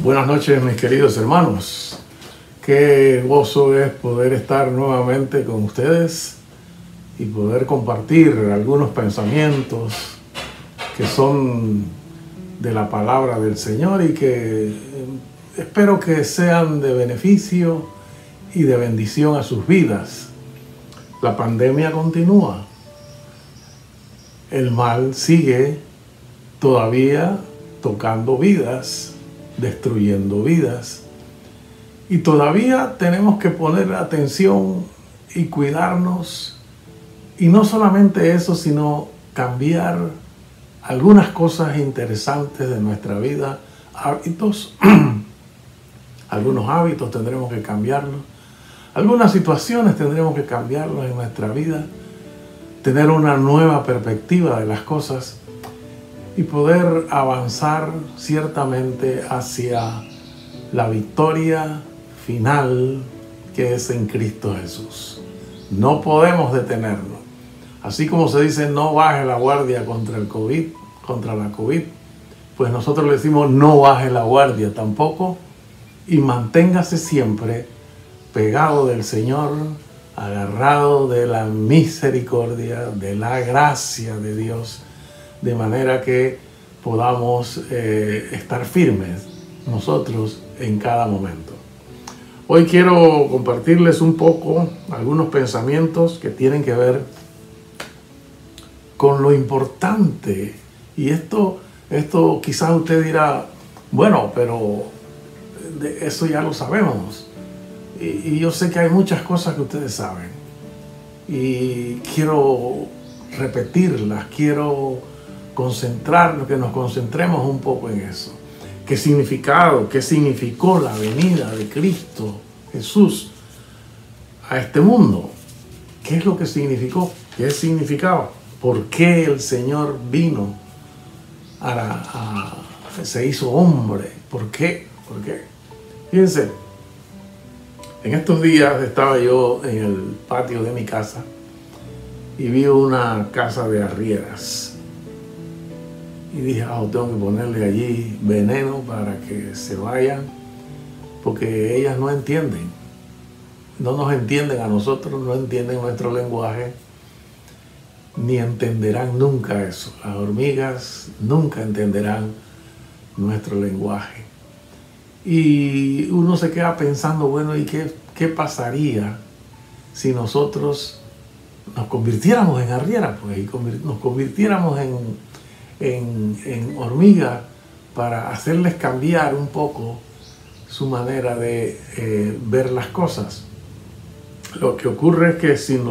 Buenas noches, mis queridos hermanos. Qué gozo es poder estar nuevamente con ustedes y poder compartir algunos pensamientos que son de la palabra del Señor y que espero que sean de beneficio y de bendición a sus vidas. La pandemia continúa. El mal sigue todavía tocando vidas, destruyendo vidas. Y todavía tenemos que poner atención y cuidarnos. Y no solamente eso, sino cambiar algunas cosas interesantes de nuestra vida, hábitos. Algunos hábitos tendremos que cambiarlos. Algunas situaciones tendremos que cambiarlos en nuestra vida. Tener una nueva perspectiva de las cosas y poder avanzar ciertamente hacia la victoria final que es en Cristo Jesús. No podemos detenernos. Así como se dice, no baje la guardia contra el COVID, contra la COVID, pues nosotros le decimos, no baje la guardia tampoco y manténgase siempre pegado del Señor, agarrado de la misericordia, de la gracia de Dios, de manera que podamos estar firmes nosotros en cada momento. Hoy quiero compartirles un poco algunos pensamientos que tienen que ver con lo importante. Y esto quizás usted dirá, bueno, pero de eso ya lo sabemos. Y yo sé que hay muchas cosas que ustedes saben. Y quiero repetirlas, quiero que nos concentremos un poco en eso. ¿Qué significó la venida de Cristo Jesús a este mundo? ¿Qué es lo que significó? ¿Qué significaba? ¿Por qué el Señor vino? Se hizo hombre. ¿Por qué? ¿Por qué? Fíjense, en estos días estaba yo en el patio de mi casa y vi una casa de arrieras. Y dije, tengo que ponerle allí veneno para que se vayan, porque ellas no entienden. No nos entienden a nosotros, no entienden nuestro lenguaje, ni entenderán nunca eso. Las hormigas nunca entenderán nuestro lenguaje. Y uno se queda pensando, bueno, ¿y qué pasaría si nosotros nos convirtiéramos en arrieras? Pues, y nos convirtiéramos en hormiga para hacerles cambiar un poco su manera de ver las cosas. Lo que ocurre es que si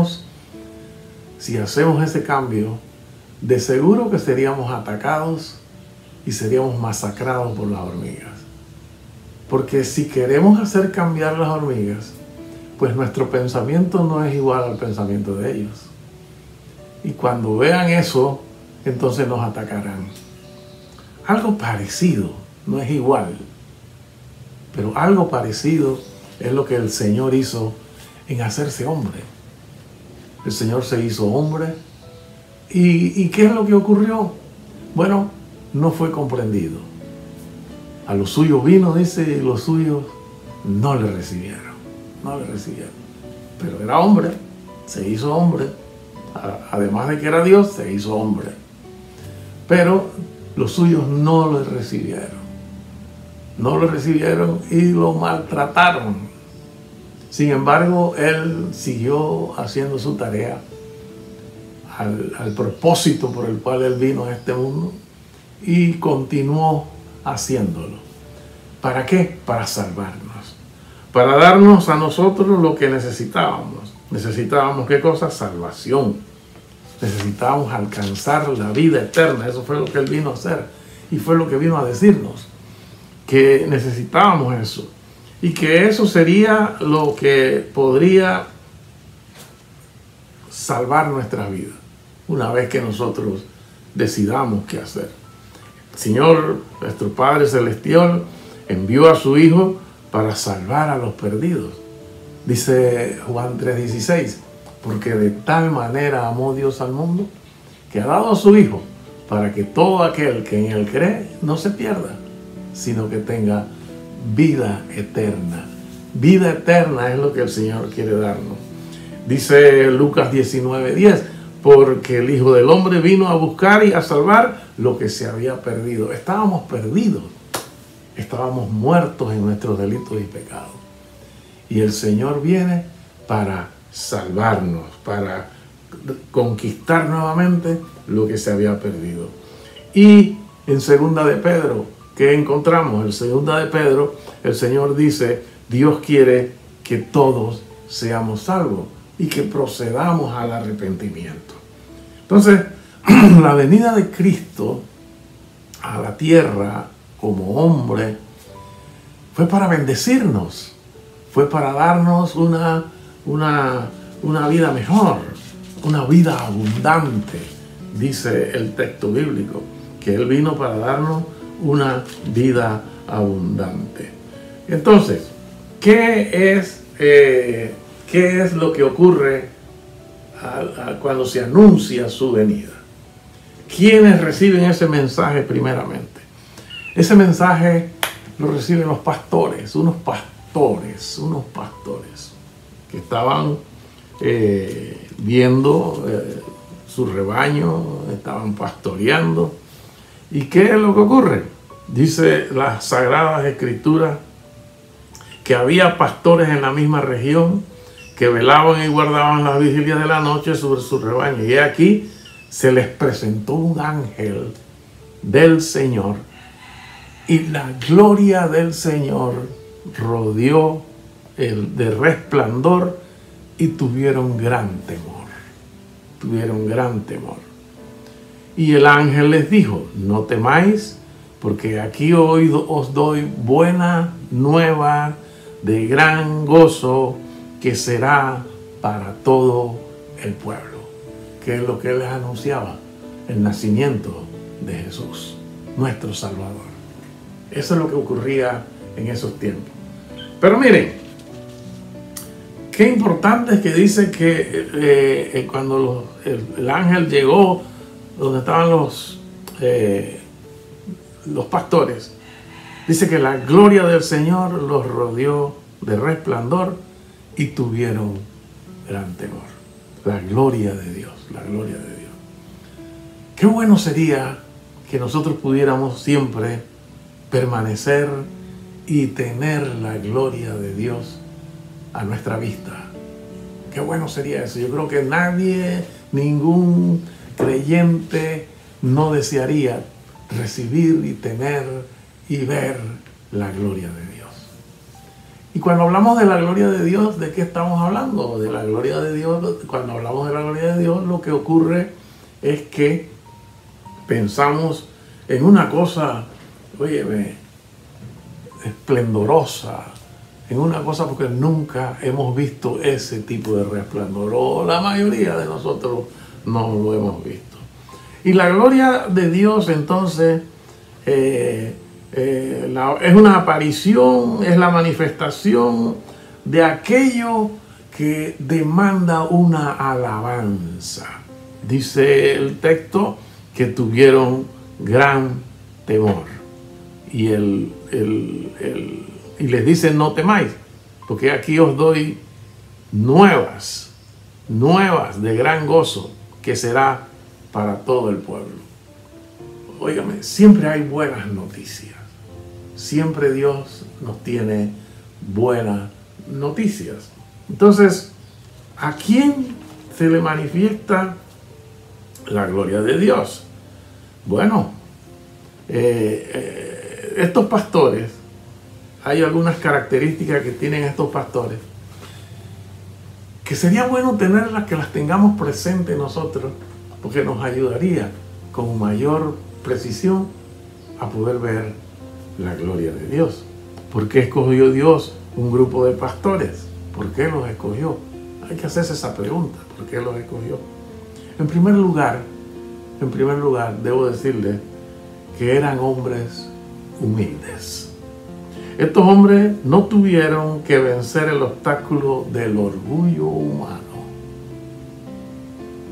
hacemos ese cambio, de seguro que seríamos atacados y seríamos masacrados por las hormigas. Porque si queremos hacer cambiar las hormigas, pues nuestro pensamiento no es igual al pensamiento de ellos. Y cuando vean eso, entonces nos atacarán. Algo parecido, no es igual, pero algo parecido es lo que el Señor hizo en hacerse hombre. El Señor se hizo hombre. ¿Y qué es lo que ocurrió? Bueno, no fue comprendido. A los suyos vino, dice, y los suyos no le recibieron. No le recibieron. Pero era hombre, se hizo hombre. Además de que era Dios, se hizo hombre. Pero los suyos no lo recibieron. No lo recibieron y lo maltrataron. Sin embargo, él siguió haciendo su tarea al propósito por el cual él vino a este mundo y continuó haciéndolo. ¿Para qué? Para salvarnos. Para darnos a nosotros lo que necesitábamos. Necesitábamos, ¿qué cosa? Salvación. Necesitábamos alcanzar la vida eterna. Eso fue lo que él vino a hacer. Y fue lo que vino a decirnos. Que necesitábamos eso. Y que eso sería lo que podría salvar nuestra vida. Una vez que nosotros decidamos qué hacer. El Señor, nuestro Padre Celestial, envió a su Hijo para salvar a los perdidos. Dice Juan 3:16. Porque de tal manera amó Dios al mundo, que ha dado a su Hijo, para que todo aquel que en él cree no se pierda, sino que tenga vida eterna. Vida eterna es lo que el Señor quiere darnos. Dice Lucas 19:10, porque el Hijo del Hombre vino a buscar y a salvar lo que se había perdido. Estábamos perdidos, estábamos muertos en nuestros delitos y pecados. Y el Señor viene para salvarnos, para conquistar nuevamente lo que se había perdido. Y en Segunda de Pedro, ¿qué encontramos? En Segunda de Pedro, el Señor dice, Dios quiere que todos seamos salvos y que procedamos al arrepentimiento. Entonces, la venida de Cristo a la tierra como hombre fue para bendecirnos, fue para darnos una vida mejor, una vida abundante, dice el texto bíblico, que Él vino para darnos una vida abundante. Entonces, ¿qué es lo que ocurre cuando se anuncia su venida? ¿Quiénes reciben ese mensaje primeramente? Ese mensaje lo reciben los pastores, unos pastores que estaban viendo su rebaño, estaban pastoreando. ¿Y qué es lo que ocurre? Dice las Sagradas Escrituras que había pastores en la misma región que velaban y guardaban las vigilias de la noche sobre su rebaño. Y aquí se les presentó un ángel del Señor y la gloria del Señor rodeó de resplandor y tuvieron gran temor. Y el ángel les dijo, no temáis, porque aquí hoy os doy buena nueva de gran gozo que será para todo el pueblo. Que es lo que les anunciaba, el nacimiento de Jesús, nuestro Salvador. Eso es lo que ocurría en esos tiempos. Pero miren, qué importante es que dice que cuando el ángel llegó donde estaban los pastores, dice que la gloria del Señor los rodeó de resplandor y tuvieron gran temor. La gloria de Dios, la gloria de Dios. Qué bueno sería que nosotros pudiéramos siempre permanecer y tener la gloria de Dios a nuestra vista. Qué bueno sería eso. Yo creo que nadie, ningún creyente no desearía recibir y tener y ver la gloria de Dios. Y cuando hablamos de la gloria de Dios, ¿de qué estamos hablando? De la gloria de Dios. Cuando hablamos de la gloria de Dios, lo que ocurre es que pensamos en una cosa, óyeme, esplendorosa, en una cosa porque nunca hemos visto ese tipo de resplandor, o la mayoría de nosotros no lo hemos visto. Y la gloria de Dios entonces es una aparición, es la manifestación de aquello que demanda una alabanza. Dice el texto que tuvieron gran temor. Y y les dice, no temáis, porque aquí os doy nuevas de gran gozo, que será para todo el pueblo. Óigame, siempre hay buenas noticias. Siempre Dios nos tiene buenas noticias. Entonces, ¿a quién se le manifiesta la gloria de Dios? Bueno, estos pastores, hay algunas características que tienen estos pastores que sería bueno tenerlas, que las tengamos presentes nosotros, porque nos ayudaría con mayor precisión a poder ver la gloria de Dios. ¿Por qué escogió Dios un grupo de pastores? ¿Por qué los escogió? Hay que hacerse esa pregunta. ¿Por qué los escogió? En primer lugar, debo decirles que eran hombres humildes. Estos hombres no tuvieron que vencer el obstáculo del orgullo humano,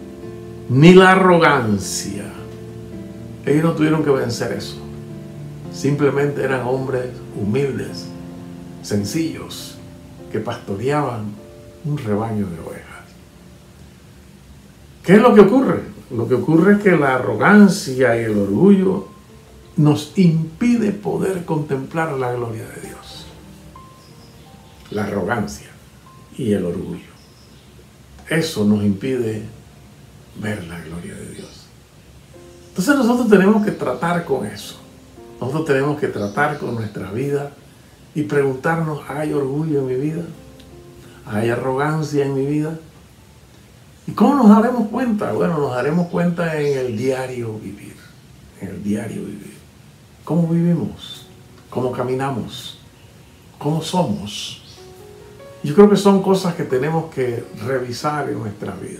ni la arrogancia. Ellos no tuvieron que vencer eso, Simplemente eran hombres humildes, sencillos, que pastoreaban un rebaño de ovejas. ¿Qué es lo que ocurre? Lo que ocurre es que la arrogancia y el orgullo nos impide poder contemplar la gloria de Dios. La arrogancia y el orgullo. Eso nos impide ver la gloria de Dios. Entonces nosotros tenemos que tratar con eso. Nosotros tenemos que tratar con nuestra vida y preguntarnos, ¿hay orgullo en mi vida? ¿Hay arrogancia en mi vida? ¿Y cómo nos daremos cuenta? Bueno, nos daremos cuenta en el diario vivir. En el diario vivir. ¿Cómo vivimos? ¿Cómo caminamos? ¿Cómo somos? Yo creo que son cosas que tenemos que revisar en nuestra vida.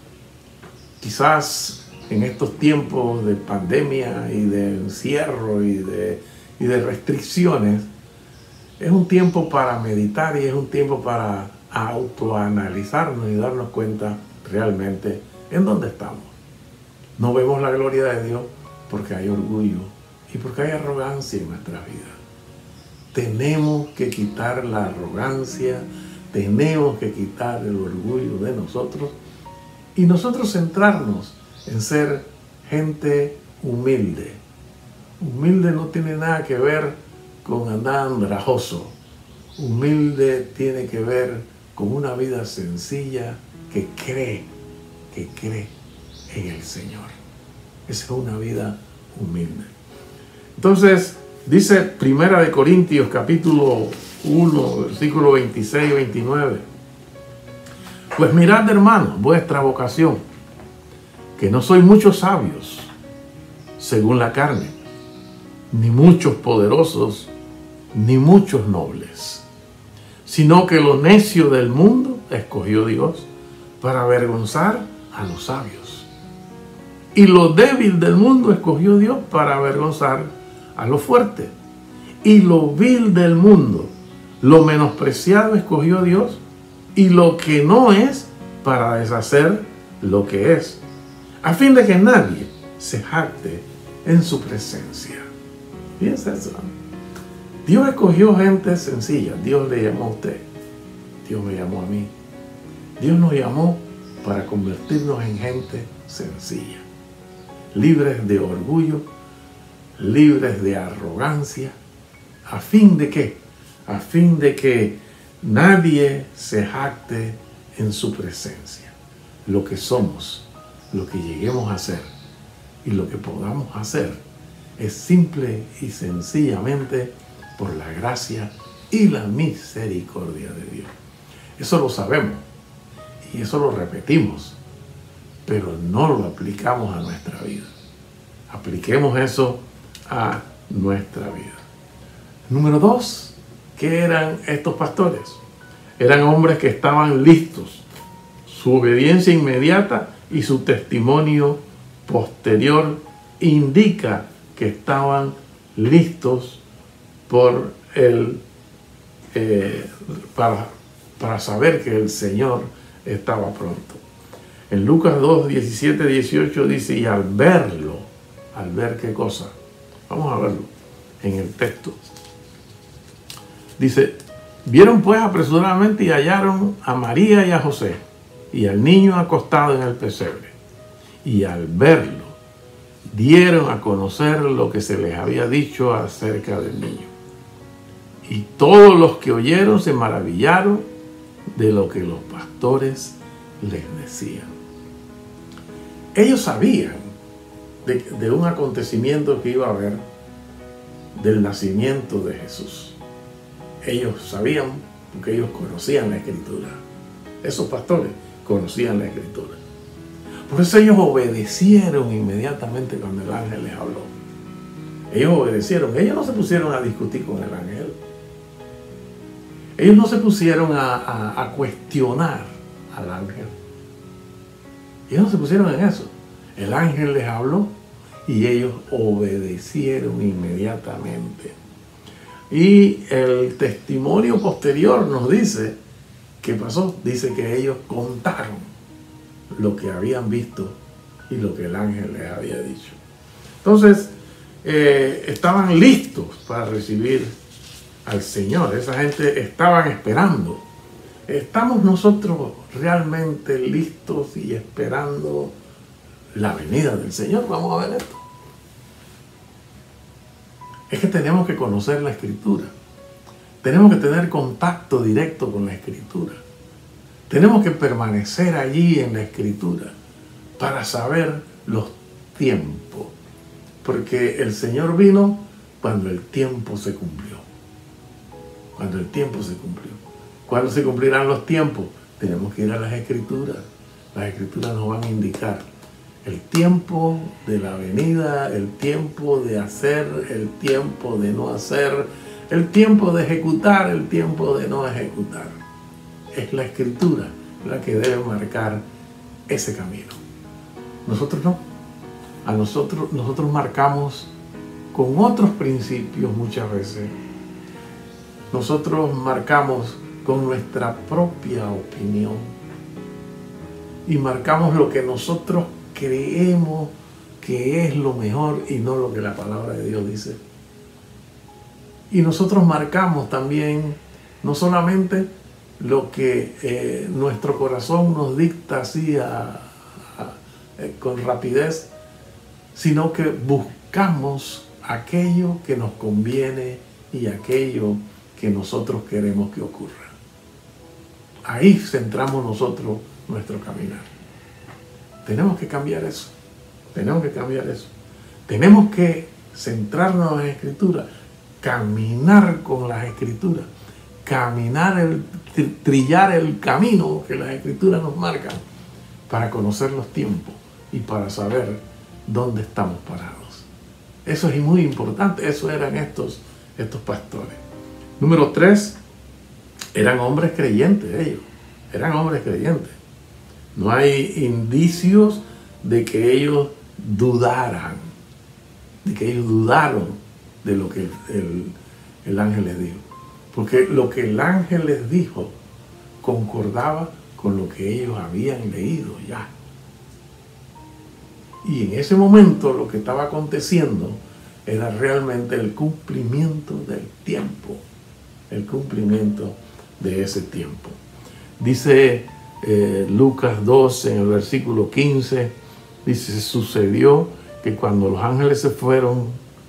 Quizás en estos tiempos de pandemia y de encierro y de restricciones, es un tiempo para meditar y es un tiempo para autoanalizarnos y darnos cuenta realmente en dónde estamos. No vemos la gloria de Dios porque hay orgullo y porque hay arrogancia en nuestra vida. Tenemos que quitar la arrogancia, tenemos que quitar el orgullo de nosotros y nosotros centrarnos en ser gente humilde. Humilde no tiene nada que ver con andar andrajoso. Humilde tiene que ver con una vida sencilla que cree en el Señor. Esa es una vida humilde. Entonces, dice 1 Corintios capítulo 1, versículo 26 y 29. Pues mirad, hermanos, vuestra vocación, que no sois muchos sabios, según la carne, ni muchos poderosos, ni muchos nobles, sino que lo necio del mundo escogió Dios para avergonzar a los sabios. Y lo débil del mundo escogió Dios para avergonzar a lo fuerte. Y lo vil del mundo, lo menospreciado escogió Dios, y lo que no es para deshacer lo que es, a fin de que nadie se jacte en su presencia. Fíjense eso. Dios escogió gente sencilla. Dios le llamó a usted. Dios me llamó a mí. Dios nos llamó para convertirnos en gente sencilla, libres de orgullo, libres de arrogancia. ¿A fin de qué? A fin de que nadie se jacte en su presencia. Lo que somos, lo que lleguemos a ser y lo que podamos hacer es simple y sencillamente por la gracia y la misericordia de Dios. Eso lo sabemos y eso lo repetimos, pero no lo aplicamos a nuestra vida. Apliquemos eso a nuestra vida. Número 2, ¿qué eran estos pastores? Eran hombres que estaban listos. Su obediencia inmediata y su testimonio posterior indica que estaban listos para saber que el Señor estaba pronto. En Lucas 2, 17, 18 dice, y al ver qué cosa, vamos a verlo en el texto. Dice, vieron pues apresuradamente y hallaron a María y a José y al niño acostado en el pesebre. Y al verlo, dieron a conocer lo que se les había dicho acerca del niño. Y todos los que oyeron se maravillaron de lo que los pastores les decían. Ellos sabían de un acontecimiento que iba a haber, del nacimiento de Jesús. Ellos sabían porque ellos conocían la Escritura. Esos pastores conocían la Escritura. Por eso ellos obedecieron inmediatamente cuando el ángel les habló. Ellos obedecieron. Ellos no se pusieron a discutir con el ángel. Ellos no se pusieron a cuestionar al ángel. Ellos no se pusieron en eso. El ángel les habló y ellos obedecieron inmediatamente. Y el testimonio posterior nos dice qué pasó. Dice que ellos contaron lo que habían visto y lo que el ángel les había dicho. Entonces, estaban listos para recibir al Señor. Esa gente estaban esperando. ¿Estamos nosotros realmente listos y esperando la venida del Señor? Vamos a ver esto. Es que tenemos que conocer la Escritura. Tenemos que tener contacto directo con la Escritura. Tenemos que permanecer allí en la Escritura para saber los tiempos. Porque el Señor vino cuando el tiempo se cumplió. Cuando el tiempo se cumplió. ¿Cuándo se cumplirán los tiempos? Tenemos que ir a las Escrituras. Las Escrituras nos van a indicar el tiempo de la venida, el tiempo de hacer, el tiempo de no hacer, el tiempo de ejecutar, el tiempo de no ejecutar. Es la Escritura la que debe marcar ese camino. Nosotros no. Nosotros marcamos con otros principios muchas veces. Nosotros marcamos con nuestra propia opinión y marcamos lo que nosotros creemos que es lo mejor y no lo que la palabra de Dios dice. Y nosotros marcamos también no solamente lo que nuestro corazón nos dicta así con rapidez, sino que buscamos aquello que nos conviene y aquello que nosotros queremos que ocurra. Ahí centramos nosotros nuestro caminar. Tenemos que cambiar eso. Tenemos que cambiar eso. Tenemos que centrarnos en las Escrituras, caminar con las Escrituras, trillar el camino que las Escrituras nos marcan para conocer los tiempos y para saber dónde estamos parados. Eso es muy importante. Eso eran estos pastores. Número 3, eran hombres creyentes ellos. Eran hombres creyentes. No hay indicios de que ellos dudaran, de que ellos dudaron de lo que el ángel les dijo. Porque lo que el ángel les dijo concordaba con lo que ellos habían leído ya. Y en ese momento lo que estaba aconteciendo era realmente el cumplimiento del tiempo. El cumplimiento de ese tiempo. Dice Lucas 2 en el versículo 15, dice, sucedió que cuando los ángeles se fueron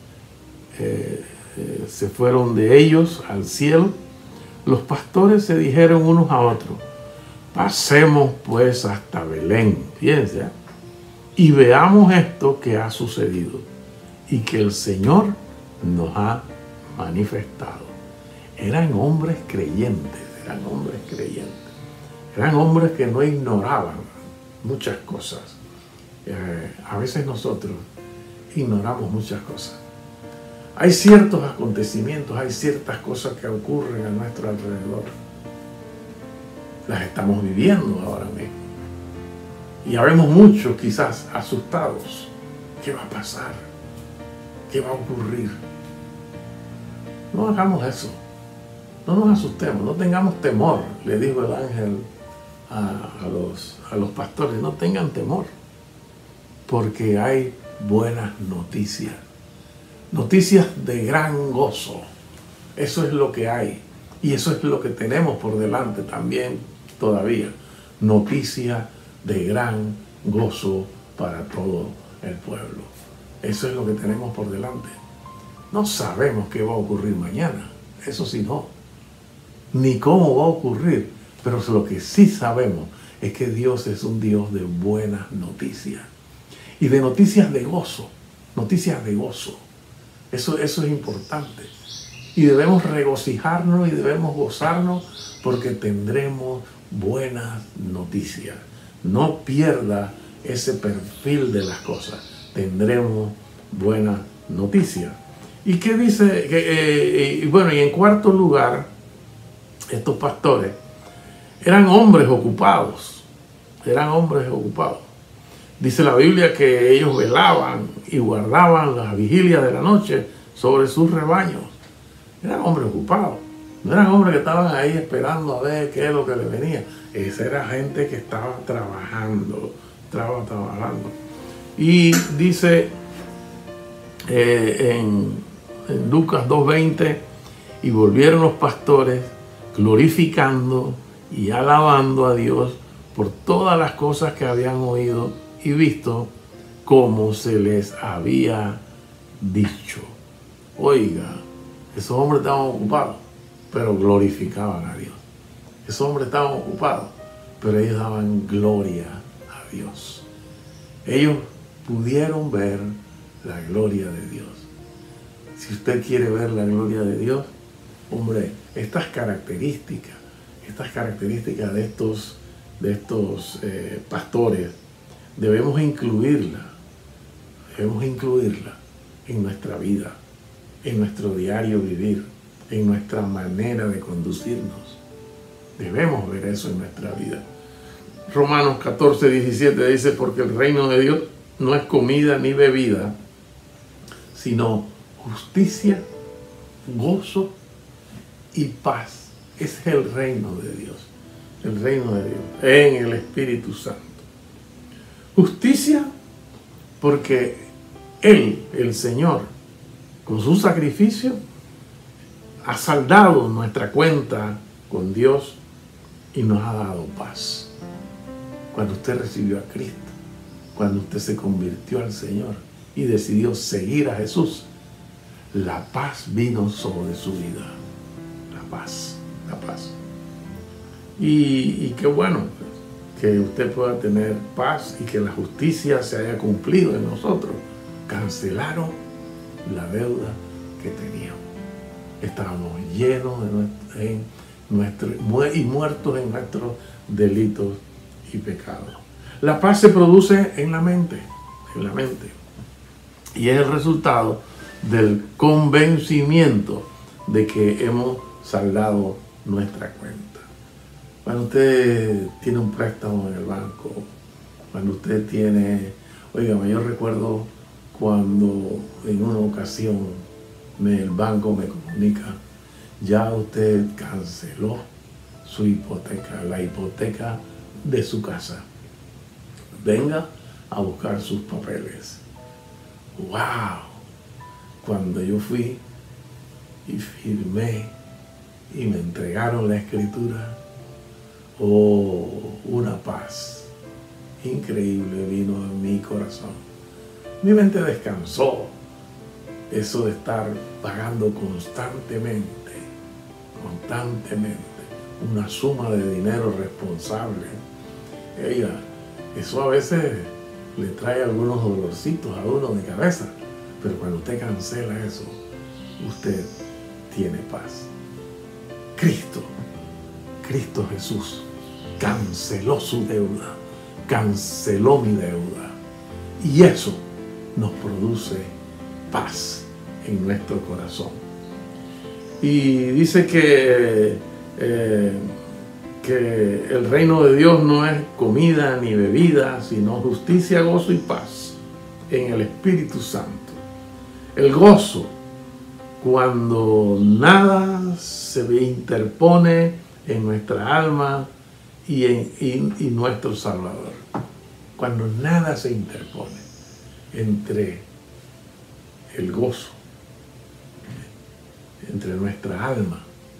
de ellos al cielo, los pastores se dijeron unos a otros, pasemos pues hasta Belén, fíjense, y veamos esto que ha sucedido y que el Señor nos ha manifestado. Eran hombres creyentes, eran hombres creyentes. Eran hombres que no ignoraban muchas cosas. A veces nosotros ignoramos muchas cosas. Hay ciertos acontecimientos, hay ciertas cosas que ocurren a nuestro alrededor. Las estamos viviendo ahora mismo. Y ya vemos muchos quizás asustados. ¿Qué va a pasar? ¿Qué va a ocurrir? No hagamos eso. No nos asustemos, no tengamos temor, le dijo el ángel a los pastores, no tengan temor, porque hay buenas noticias, noticias de gran gozo. Eso es lo que hay, y eso es lo que tenemos por delante también todavía, noticias de gran gozo para todo el pueblo. Eso es lo que tenemos por delante. No sabemos qué va a ocurrir mañana, eso sí no, ni cómo va a ocurrir, pero lo que sí sabemos es que Dios es un Dios de buenas noticias y de noticias de gozo, noticias de gozo. Eso es importante y debemos regocijarnos y debemos gozarnos porque tendremos buenas noticias. No pierda ese perfil de las cosas, tendremos buenas noticias. ¿Y qué dice? Bueno, y en cuarto lugar, estos pastores eran hombres ocupados, Dice la Biblia que ellos velaban y guardaban las vigilias de la noche sobre sus rebaños. Eran hombres ocupados, no eran hombres que estaban ahí esperando a ver qué es lo que les venía. Esa era gente que estaba trabajando. Y dice en Lucas 2:20, y volvieron los pastores glorificando y alabando a Dios por todas las cosas que habían oído y visto, como se les había dicho. Oiga, esos hombres estaban ocupados, pero glorificaban a Dios. Esos hombres estaban ocupados, pero ellos daban gloria a Dios. Ellos pudieron ver la gloria de Dios. Si usted quiere ver la gloria de Dios, hombre, estas características de estos pastores, debemos incluirla en nuestra vida, en nuestro diario vivir, en nuestra manera de conducirnos. Debemos ver eso en nuestra vida. Romanos 14:17 dice: porque el reino de Dios no es comida ni bebida, sino justicia, gozo y paz. Ese es el reino de Dios. El reino de Dios en el Espíritu Santo. Justicia, porque Él, el Señor, con su sacrificio, ha saldado nuestra cuenta con Dios y nos ha dado paz. Cuando usted recibió a Cristo, cuando usted se convirtió al Señor y decidió seguir a Jesús, la paz vino sobre su vida. La paz. Y qué bueno que usted pueda tener paz y que la justicia se haya cumplido en nosotros. Cancelaron la deuda que teníamos. Estábamos llenos y muertos en nuestros delitos y pecados. La paz se produce en la mente. Y es el resultado del convencimiento de que hemos saldado nuestra cuenta. Cuando usted tiene un préstamo en el banco, cuando usted tiene... Oiga, yo recuerdo cuando en una ocasión el banco me comunica: ya usted canceló su hipoteca, la hipoteca de su casa. Venga a buscar sus papeles. ¡Wow! Cuando yo fui y firmé y me entregaron la escritura, una paz increíble vino en mi corazón. Mi mente descansó. Eso de estar pagando constantemente una suma de dinero responsable, eso a veces le trae algunos dolorcitos a uno de cabeza, pero cuando usted cancela eso, usted tiene paz. Cristo Jesús canceló su deuda, canceló mi deuda, y eso nos produce paz en nuestro corazón. Y dice que el reino de Dios no es comida ni bebida, sino justicia, gozo y paz en el Espíritu Santo. El gozo, cuando nada se interpone en nuestra alma y nuestro Salvador. Cuando nada se interpone entre el gozo, entre nuestra alma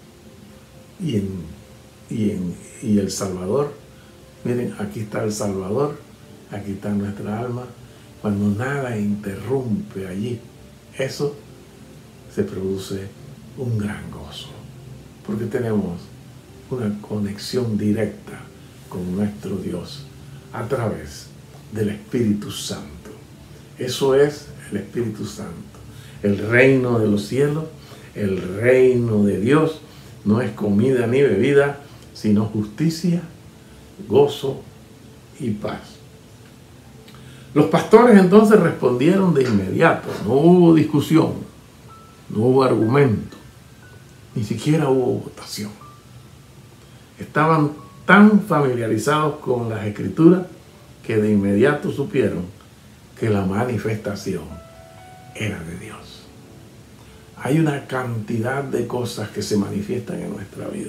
y el Salvador. Miren, aquí está el Salvador, aquí está nuestra alma. Cuando nada interrumpe allí, eso se produce un gran gozo, porque tenemos una conexión directa con nuestro Dios a través del Espíritu Santo. Eso es el Espíritu Santo. El reino de los cielos, el reino de Dios, no es comida ni bebida, sino justicia, gozo y paz. Los pastores entonces respondieron de inmediato. No hubo discusión, no hubo argumento, ni siquiera hubo votación. Estaban tan familiarizados con las Escrituras que de inmediato supieron que la manifestación era de Dios. Hay una cantidad de cosas que se manifiestan en nuestra vida.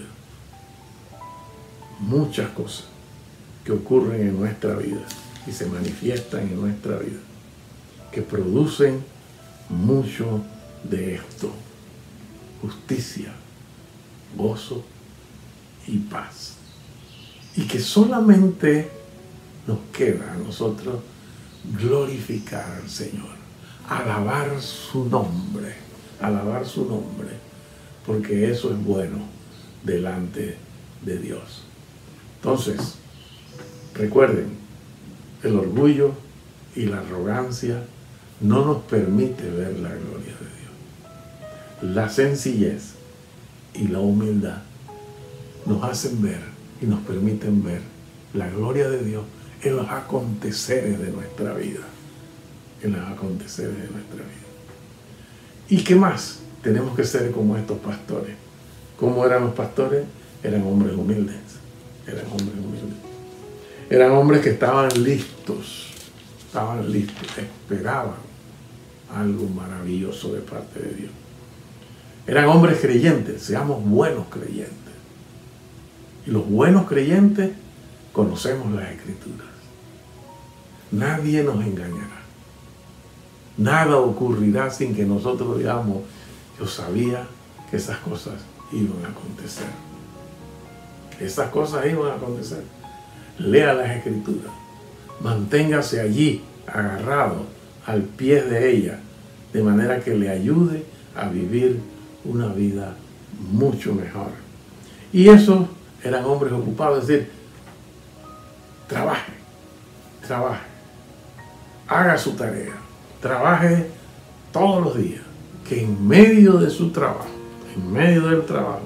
Muchas cosas que ocurren en nuestra vida y se manifiestan en nuestra vida, que producen mucho de esto: justicia, gozo y paz. Y que solamente nos queda a nosotros glorificar al Señor, alabar su nombre, porque eso es bueno delante de Dios. Entonces, recuerden, el orgullo y la arrogancia no nos permite ver la gloria de Dios. La sencillez y la humildad nos hacen ver y nos permiten ver la gloria de Dios en los aconteceres de nuestra vida. ¿Y qué más? Tenemos que ser como estos pastores. ¿Cómo eran los pastores? Eran hombres humildes. Eran hombres que estaban listos, esperaban algo maravilloso de parte de Dios. Eran hombres creyentes. Seamos buenos creyentes. Y los buenos creyentes conocemos las Escrituras. Nadie nos engañará. Nada ocurrirá sin que nosotros digamos: yo sabía que esas cosas iban a acontecer. Esas cosas iban a acontecer. Lea las Escrituras. Manténgase allí, agarrado al pie de ella, de manera que le ayude a vivir una vida mucho mejor. Y esos eran hombres ocupados, es decir, trabaje, haga su tarea, trabaje todos los días, que en medio de su trabajo, en medio del trabajo,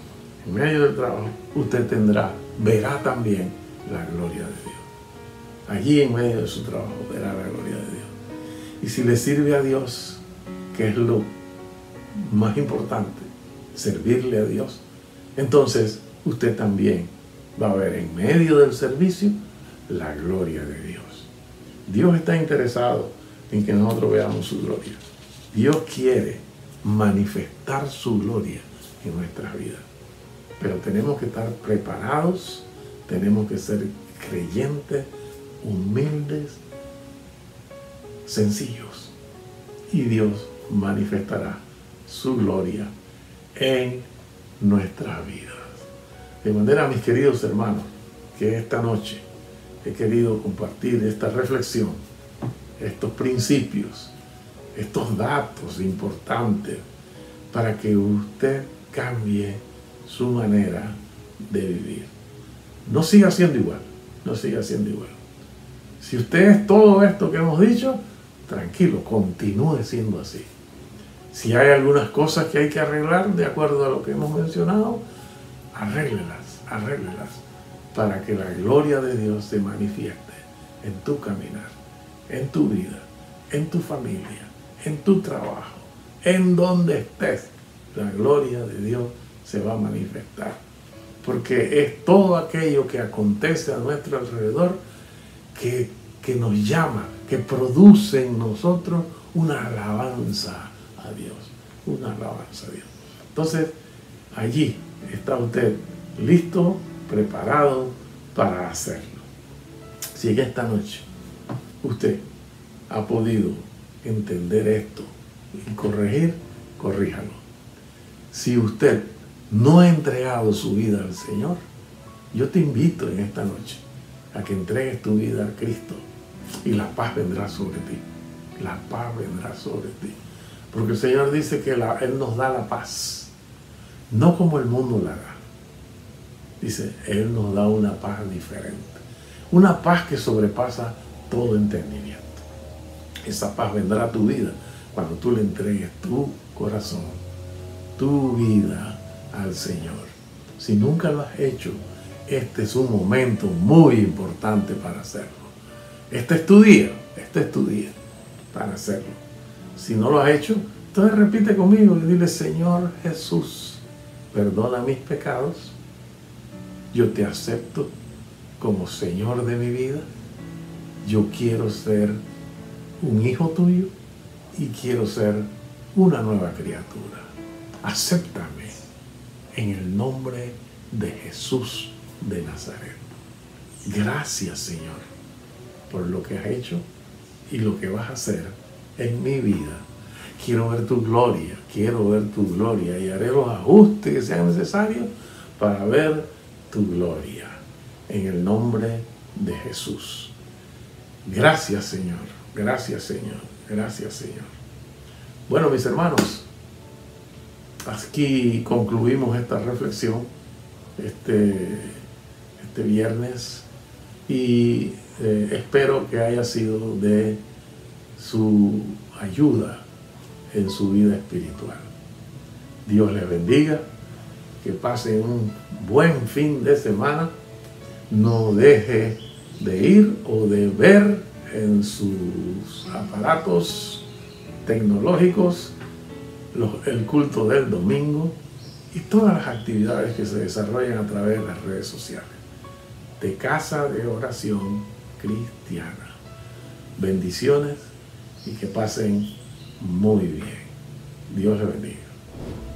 usted verá también la gloria de Dios. Allí en medio de su trabajo verá la gloria de Dios. Y si le sirve a Dios, que es lo más importante, servirle a Dios, entonces usted también va a ver en medio del servicio la gloria de Dios. Dios está interesado en que nosotros veamos su gloria. Dios quiere manifestar su gloria en nuestras vidas. Pero tenemos que estar preparados, tenemos que ser creyentes, humildes, sencillos. Y Dios manifestará su gloria en nuestras vidas. De manera, mis queridos hermanos, que esta noche he querido compartir esta reflexión, estos principios, estos datos importantes para que usted cambie su manera de vivir. No siga siendo igual. Si usted es todo esto que hemos dicho, tranquilo, continúe siendo así. Si hay algunas cosas que hay que arreglar de acuerdo a lo que hemos mencionado, arréglelas para que la gloria de Dios se manifieste en tu caminar, en tu vida, en tu familia, en tu trabajo, en donde estés. La gloria de Dios se va a manifestar, porque es todo aquello que acontece a nuestro alrededor que nos llama, que produce en nosotros una alabanza a Dios, Entonces, allí está usted listo, preparado para hacerlo. Si en esta noche usted ha podido entender esto y corríjalo. Si usted no ha entregado su vida al Señor, yo te invito en esta noche a que entregues tu vida a Cristo y la paz vendrá sobre ti. Porque el Señor dice que Él nos da la paz, no como el mundo la da. Dice, Él nos da una paz diferente, una paz que sobrepasa todo entendimiento. Esa paz vendrá a tu vida cuando tú le entregues tu corazón, tu vida al Señor. Si nunca lo has hecho, este es un momento muy importante para hacerlo. Este es tu día para hacerlo. Si no lo has hecho, entonces repite conmigo y dile: Señor Jesús, perdona mis pecados. Yo te acepto como Señor de mi vida. Yo quiero ser un hijo tuyo y quiero ser una nueva criatura. Acéptame en el nombre de Jesús de Nazaret. Gracias, Señor, por lo que has hecho y lo que vas a hacer en mi vida. quiero ver tu gloria, quiero ver tu gloria y haré los ajustes que sean necesarios para ver tu gloria. En el nombre de Jesús. Gracias, Señor. Gracias, Señor. Gracias, Señor. Bueno, mis hermanos, aquí concluimos esta reflexión este viernes y espero que haya sido de su ayuda en su vida espiritual. Dios les bendiga, que pasen un buen fin de semana. No deje de ir o de ver en sus aparatos tecnológicos el culto del domingo y todas las actividades que se desarrollan a través de las redes sociales de Casa de Oración Cristiana. Bendiciones y que pasen muy bien. Dios les bendiga.